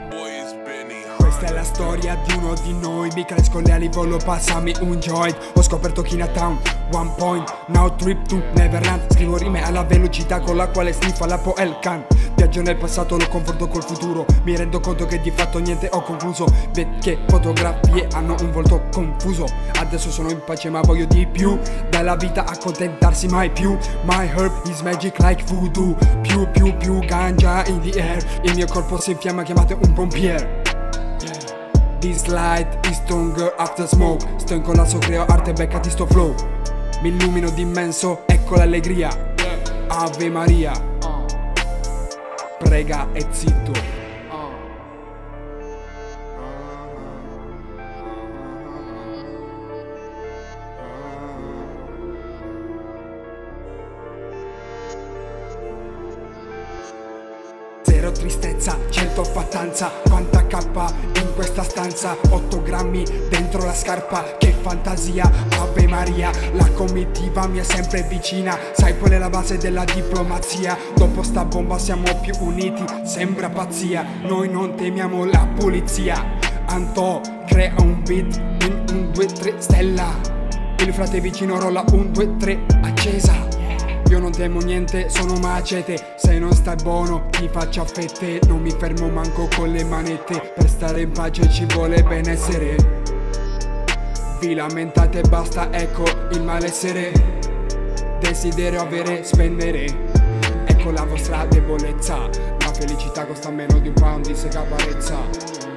Questa è la storia di uno di noi. Mi cresco le ali, volo, passami un joint. Ho scoperto Chinatown, one point. Now trip to Neverland. Scrivo rime alla velocità con la quale sniffa la Poelcan. Viaggio nel passato, lo conforto col futuro. Mi rendo conto che di fatto niente ho concluso. Vecchie fotografie hanno un volto confuso. Adesso sono in pace ma voglio di più. Dalla vita accontentarsi mai più. My herb is magic like voodoo. Più ganja in the air. Il mio corpo si infiamma, chiamate un pompiere. This light is stronger after smoke. Sto in collasso, creo arte, beccati sto flow. Mi illumino d'immenso, ecco l'allegria. Ave Maria. Prega e zitto. Zero tristezza, 100 fattanza. Quanta K in questa stanza. 8 grammi dentro la scarpa. Che fantasia, Ave Maria. La comitiva mi è sempre vicina. Sai qual è la base della diplomazia. Dopo sta bomba siamo più uniti. Sembra pazzia, noi non temiamo la polizia. Antò crea un beat in 1, 2, 3 stella. Il frate vicino rolla 1, 2, 3 accesa. Io non temo niente, sono macete. Se non stai buono ti faccio a fette. Non mi fermo manco con le manette. Per stare in pace ci vuole benessere. Vi lamentate basta, ecco il malessere. Desiderio avere, spendere. Ecco la vostra debolezza. La felicità costa meno di un pound di secaparezza.